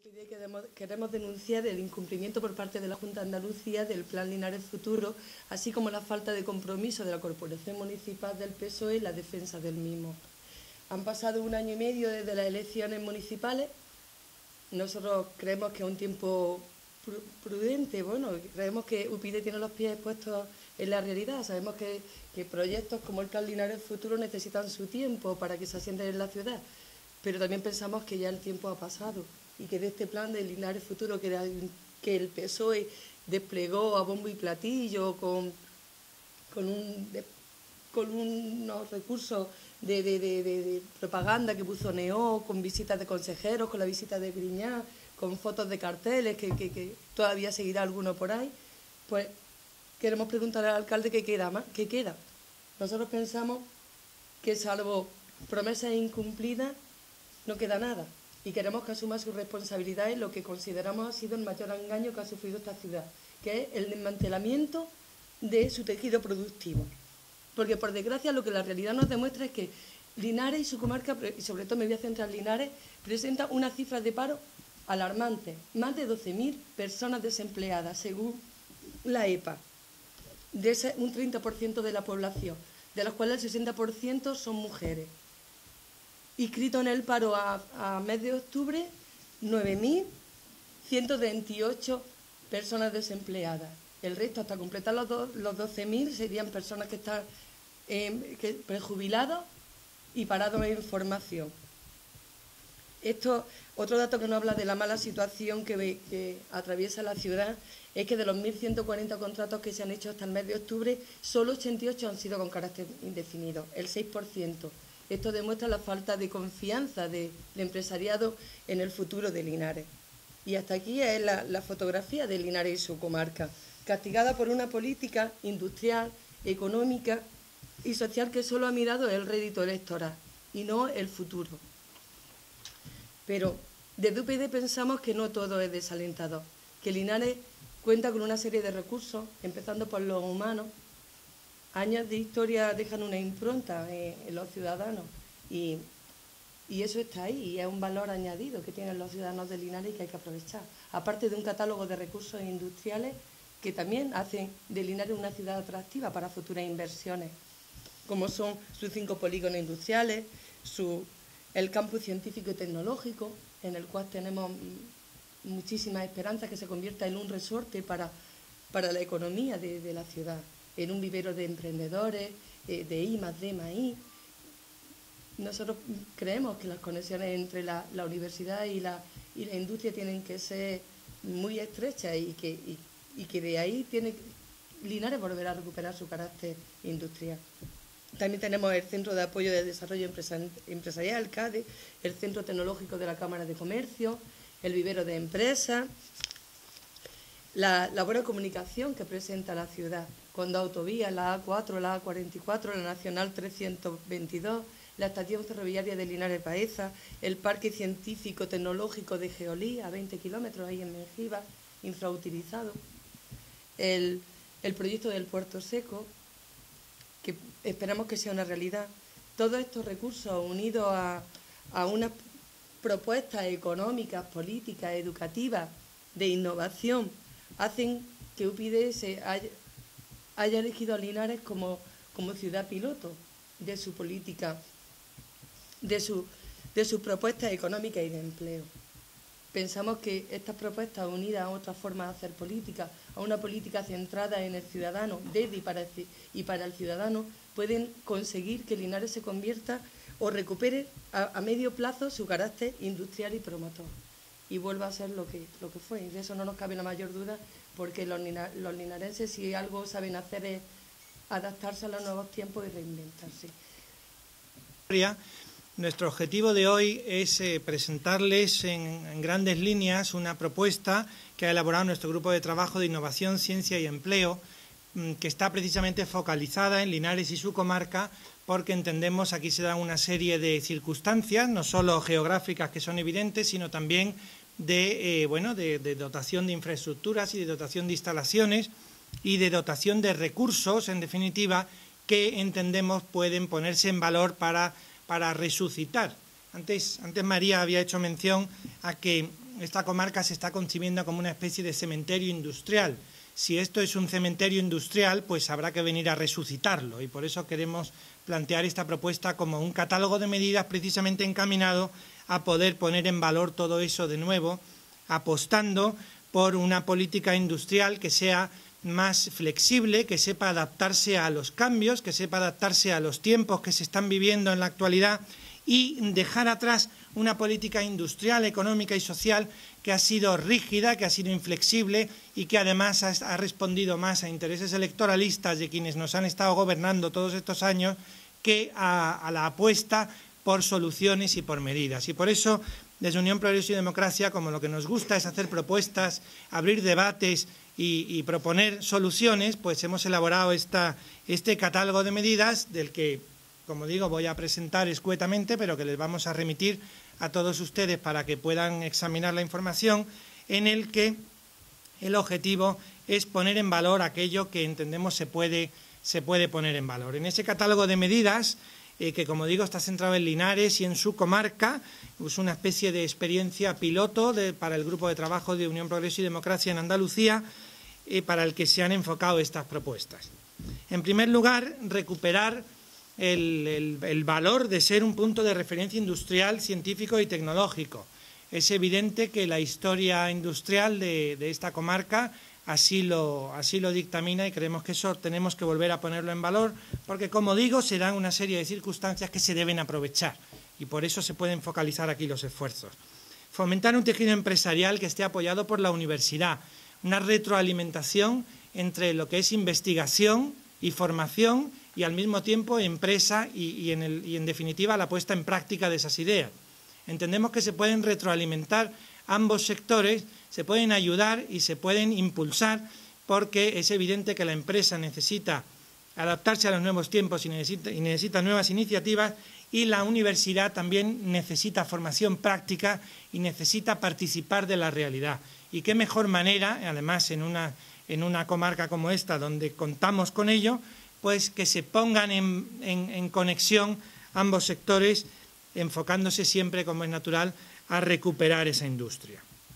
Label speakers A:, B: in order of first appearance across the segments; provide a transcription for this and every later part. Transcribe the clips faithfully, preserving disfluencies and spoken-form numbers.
A: P D queremos, queremos denunciar el incumplimiento por parte de la Junta de Andalucía del Plan Linares Futuro, así como la falta de compromiso de la Corporación Municipal del P S O E en la defensa del mismo. Han pasado un año y medio desde las elecciones municipales. Nosotros creemos que es un tiempo prudente, bueno, creemos que U P yD tiene los pies puestos en la realidad. Sabemos que, que proyectos como el Plan Linares Futuro necesitan su tiempo para que se asienten en la ciudad, pero también pensamos que ya el tiempo ha pasado y que de este plan de Linares Futuro que, era, que el P S O E desplegó a bombo y platillo con, con, un, de, con unos recursos de, de, de, de, de propaganda que buzoneó, con visitas de consejeros, con la visita de Griñán, con fotos de carteles, que, que, que todavía seguirá alguno por ahí, pues queremos preguntar al alcalde qué queda más, qué queda. Nosotros pensamos que salvo promesas incumplidas no queda nada y queremos que asuma su responsabilidad en lo que consideramos ha sido el mayor engaño que ha sufrido esta ciudad, que es el desmantelamiento de su tejido productivo. Porque, por desgracia, lo que la realidad nos demuestra es que Linares y su comarca, y sobre todo me voy a centrar en Linares, presenta unas cifras de paro alarmantes. Más de doce mil personas desempleadas, según la E P A, de ese, un treinta por ciento de la población, de las cuales el sesenta por ciento son mujeres. Inscritos en el paro a, a mes de octubre, nueve mil ciento veintiocho personas desempleadas. El resto, hasta completar los, do, los doce mil, serían personas que están eh, que, prejubilados y parados en formación. Esto, otro dato que nos habla de la mala situación que, ve, que atraviesa la ciudad es que de los mil ciento cuarenta contratos que se han hecho hasta el mes de octubre, solo ochenta y ocho han sido con carácter indefinido, el seis por ciento. Esto demuestra la falta de confianza del de empresariado en el futuro de Linares. Y hasta aquí es la, la fotografía de Linares y su comarca, castigada por una política industrial, económica y social que solo ha mirado el rédito electoral y no el futuro. Pero desde U P yD pensamos que no todo es desalentador, que Linares cuenta con una serie de recursos, empezando por los humanos. Años de historia dejan una impronta en, en los ciudadanos y, y eso está ahí y es un valor añadido que tienen los ciudadanos de Linares y que hay que aprovechar. Aparte de un catálogo de recursos industriales que también hacen de Linares una ciudad atractiva para futuras inversiones, como son sus cinco polígonos industriales, su, el campus científico y tecnológico, en el cual tenemos muchísimas esperanzas que se convierta en un resorte para, para la economía de, de la ciudad, en un vivero de emprendedores, eh, de I más D más I. Nosotros creemos que las conexiones entre la, la universidad y la, y la industria tienen que ser muy estrechas y que, y, y que de ahí tiene Linares volverá a recuperar su carácter industrial. También tenemos el Centro de Apoyo de Desarrollo Empresarial, CADE, el Centro Tecnológico de la Cámara de Comercio, el vivero de empresas, la, la buena comunicación que presenta la ciudad, con dos autovías, la A cuatro, la A cuarenta y cuatro, la Nacional trescientos veintidós, la estación ferroviaria de Linares Baeza, el Parque Científico Tecnológico de Geolí, a veinte kilómetros, ahí en Mengíbar, infrautilizado, el, el proyecto del Puerto Seco, que esperamos que sea una realidad. Todos estos recursos unidos a, a unas propuestas económicas, políticas, educativas, de innovación, hacen que U P yD se haya, haya elegido a Linares como, como ciudad piloto de su política, de su, de sus propuestas económicas y de empleo. Pensamos que estas propuestas unidas a otras formas de hacer política, a una política centrada en el ciudadano, desde y para el, y para el ciudadano, pueden conseguir que Linares se convierta o recupere a, a medio plazo su carácter industrial y promotor y vuelva a ser lo que, lo que fue. Y de eso no nos cabe la mayor duda, porque los, los linarenses, si algo saben hacer, es adaptarse a los nuevos tiempos y reinventarse.
B: Nuestro objetivo de hoy es eh, presentarles en, en grandes líneas una propuesta que ha elaborado nuestro grupo de trabajo de innovación, ciencia y empleo, mmm, que está precisamente focalizada en Linares y su comarca, porque entendemos aquí se dan una serie de circunstancias, no solo geográficas que son evidentes, sino también de, eh, bueno, de, de dotación de infraestructuras y de dotación de instalaciones y de dotación de recursos, en definitiva, que entendemos pueden ponerse en valor para, para resucitar. Antes, antes María había hecho mención a que esta comarca se está concibiendo como una especie de cementerio industrial. Si esto es un cementerio industrial, pues habrá que venir a resucitarlo, y por eso queremos plantear esta propuesta como un catálogo de medidas precisamente encaminado a poder poner en valor todo eso de nuevo, apostando por una política industrial que sea más flexible, que sepa adaptarse a los cambios, que sepa adaptarse a los tiempos que se están viviendo en la actualidad, y dejar atrás una política industrial, económica y social que ha sido rígida, que ha sido inflexible y que además ha, ha respondido más a intereses electoralistas de quienes nos han estado gobernando todos estos años que a, a la apuesta por soluciones y por medidas. Y por eso, desde Unión Progreso y Democracia, como lo que nos gusta es hacer propuestas, abrir debates y, y proponer soluciones, pues hemos elaborado esta, este catálogo de medidas del que, como digo, voy a presentar escuetamente, pero que les vamos a remitir a todos ustedes para que puedan examinar la información, en el que el objetivo es poner en valor aquello que entendemos se puede, se puede poner en valor. En ese catálogo de medidas, eh, que como digo está centrado en Linares y en su comarca, es una especie de experiencia piloto de, para el grupo de trabajo de Unión Progreso y Democracia en Andalucía, eh, para el que se han enfocado estas propuestas. En primer lugar, recuperar El, el, el valor de ser un punto de referencia industrial, científico y tecnológico. Es evidente que la historia industrial de, de esta comarca así lo, así lo dictamina, y creemos que eso tenemos que volver a ponerlo en valor, porque, como digo, se dan una serie de circunstancias que se deben aprovechar, y por eso se pueden focalizar aquí los esfuerzos. Fomentar un tejido empresarial que esté apoyado por la universidad, una retroalimentación entre lo que es investigación y formación, y al mismo tiempo empresa y, y, en el, y en definitiva la puesta en práctica de esas ideas. Entendemos que se pueden retroalimentar ambos sectores, se pueden ayudar y se pueden impulsar, porque es evidente que la empresa necesita adaptarse a los nuevos tiempos y necesita, y necesita nuevas iniciativas, y la universidad también necesita formación práctica y necesita participar de la realidad. Y qué mejor manera, además en una, en una comarca como esta, donde contamos con ello, pues que se pongan en, en, en conexión ambos sectores, enfocándose siempre, como es natural, a recuperar esa industria.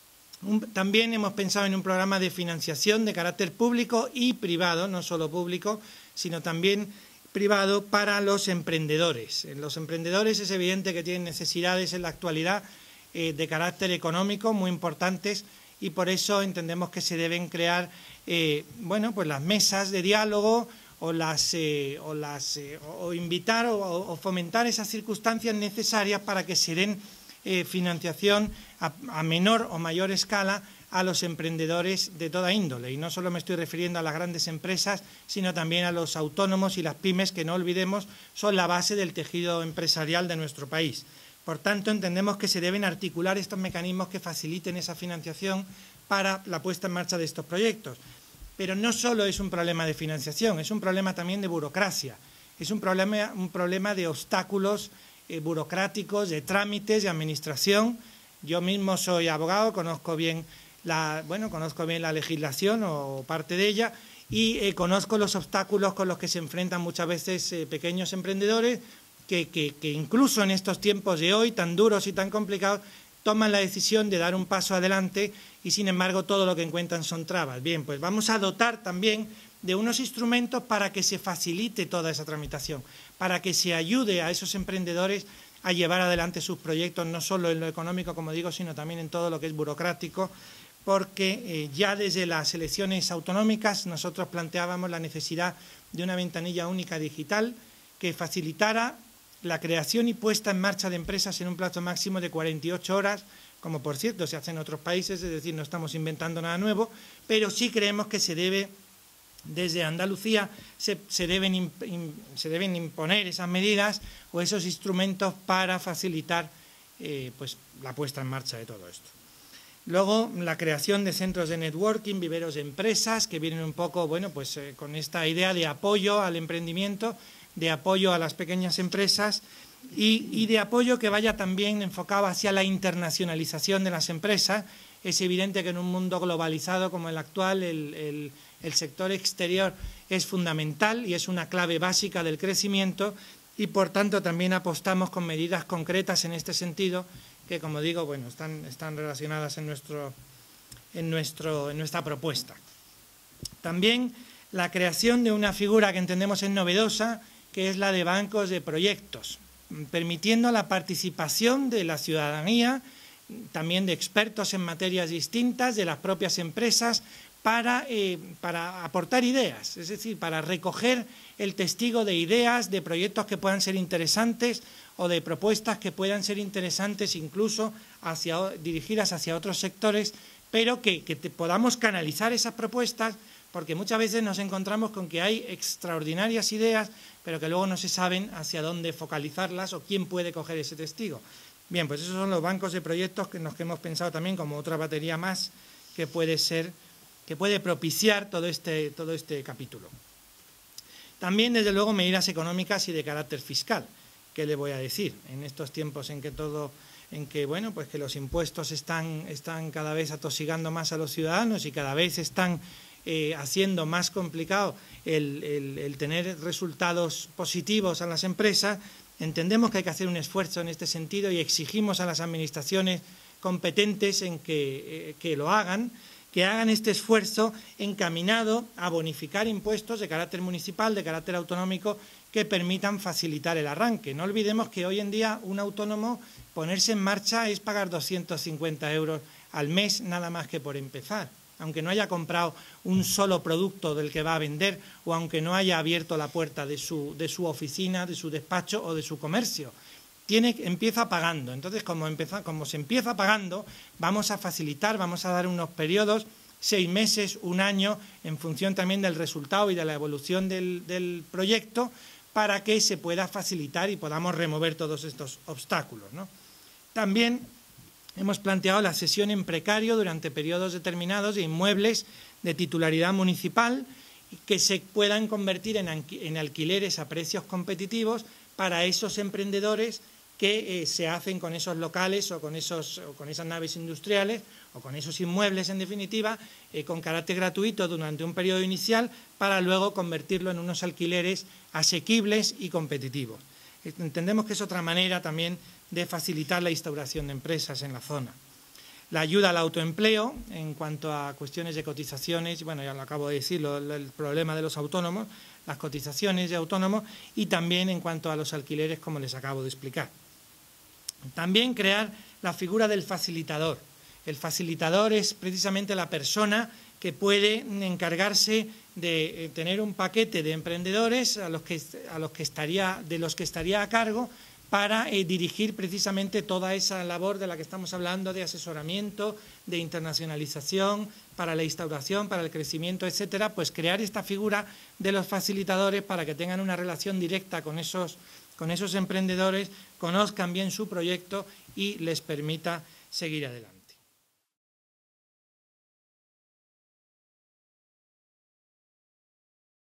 B: Un, también hemos pensado en un programa de financiación de carácter público y privado, no solo público, sino también privado, para los emprendedores. Los emprendedores es evidente que tienen necesidades en la actualidad eh, de carácter económico muy importantes, y por eso entendemos que se deben crear eh, bueno, pues las mesas de diálogo, o las eh, o las eh, o invitar o, o fomentar esas circunstancias necesarias para que se den eh, financiación a, a menor o mayor escala a los emprendedores de toda índole, y no solo me estoy refiriendo a las grandes empresas, sino también a los autónomos y las pymes, que no olvidemos son la base del tejido empresarial de nuestro país. Por tanto, entendemos que se deben articular estos mecanismos que faciliten esa financiación para la puesta en marcha de estos proyectos. Pero no solo es un problema de financiación, es un problema también de burocracia, es un problema, un problema de obstáculos eh, burocráticos, de trámites, de administración. Yo mismo soy abogado, conozco bien la, bueno, conozco bien la legislación o parte de ella, y eh, conozco los obstáculos con los que se enfrentan muchas veces eh, pequeños emprendedores que, que, que incluso en estos tiempos de hoy tan duros y tan complicados toman la decisión de dar un paso adelante, y sin embargo todo lo que encuentran son trabas. Bien, pues vamos a dotar también de unos instrumentos para que se facilite toda esa tramitación, para que se ayude a esos emprendedores a llevar adelante sus proyectos, no solo en lo económico, como digo, sino también en todo lo que es burocrático, porque eh, ya desde las elecciones autonómicas nosotros planteábamos la necesidad de una ventanilla única digital que facilitara la creación y puesta en marcha de empresas en un plazo máximo de cuarenta y ocho horas, como por cierto se hace en otros países, es decir, no estamos inventando nada nuevo, pero sí creemos que se debe, desde Andalucía, se, se, deben, imp, in, se deben imponer esas medidas o esos instrumentos para facilitar eh, pues, la puesta en marcha de todo esto. Luego, la creación de centros de networking, viveros de empresas, que vienen un poco, bueno, pues eh, con esta idea de apoyo al emprendimiento, de apoyo a las pequeñas empresas y, y de apoyo que vaya también enfocado hacia la internacionalización de las empresas. Es evidente que en un mundo globalizado como el actual, el, el, el sector exterior es fundamental y es una clave básica del crecimiento, y por tanto también apostamos con medidas concretas en este sentido, que, como digo, bueno, están, están relacionadas en, nuestro, en, nuestro, en nuestra propuesta. También la creación de una figura que entendemos es novedosa, que es la de bancos de proyectos, permitiendo la participación de la ciudadanía, también de expertos en materias distintas, de las propias empresas, para, eh, para aportar ideas, es decir, para recoger el testigo de ideas, de proyectos que puedan ser interesantes o de propuestas que puedan ser interesantes incluso hacia, dirigidas hacia otros sectores, pero que, que te podamos canalizar esas propuestas, porque muchas veces nos encontramos con que hay extraordinarias ideas, pero que luego no se saben hacia dónde focalizarlas o quién puede coger ese testigo. Bien, pues esos son los bancos de proyectos que nos que hemos pensado también como otra batería más que puede ser, que puede propiciar todo este, todo este capítulo. También, desde luego, medidas económicas y de carácter fiscal. ¿Qué le voy a decir? En estos tiempos en que todo, en que bueno, pues que los impuestos están, están cada vez atosigando más a los ciudadanos y cada vez están eh, haciendo más complicado el, el, el tener resultados positivos a las empresas, entendemos que hay que hacer un esfuerzo en este sentido y exigimos a las administraciones competentes en que, eh, que lo hagan, que hagan este esfuerzo encaminado a bonificar impuestos de carácter municipal, de carácter autonómico, que permitan facilitar el arranque. No olvidemos que hoy en día un autónomo ponerse en marcha es pagar doscientos cincuenta euros al mes nada más que por empezar, aunque no haya comprado un solo producto del que va a vender o aunque no haya abierto la puerta de su, de su oficina, de su despacho o de su comercio. Tiene, empieza pagando. Entonces, como, empieza, como se empieza pagando, vamos a facilitar, vamos a dar unos periodos, seis meses, un año, en función también del resultado y de la evolución del, del proyecto, para que se pueda facilitar y podamos remover todos estos obstáculos, ¿no? También hemos planteado la cesión en precario durante periodos determinados de inmuebles de titularidad municipal que se puedan convertir en, en alquileres a precios competitivos para esos emprendedores que eh, se hacen con esos locales o con, esos, o con esas naves industriales o con esos inmuebles, en definitiva, eh, con carácter gratuito durante un periodo inicial para luego convertirlo en unos alquileres asequibles y competitivos. Entendemos que es otra manera también de facilitar la instauración de empresas en la zona. La ayuda al autoempleo en cuanto a cuestiones de cotizaciones, bueno, ya lo acabo de decir, lo, el problema de los autónomos, las cotizaciones de autónomos y también en cuanto a los alquileres, como les acabo de explicar. También crear la figura del facilitador. El facilitador es precisamente la persona que puede encargarse de tener un paquete de emprendedores a los que, a los que estaría, de los que estaría a cargo para eh, dirigir precisamente toda esa labor de la que estamos hablando, de asesoramiento, de internacionalización, para la instauración, para el crecimiento, etcétera, pues crear esta figura de los facilitadores para que tengan una relación directa con esos, con esos emprendedores, conozcan bien su proyecto y les permita seguir adelante.